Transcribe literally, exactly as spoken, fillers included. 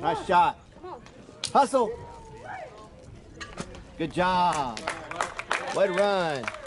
Nice shot. Hustle. Good job. Way to run.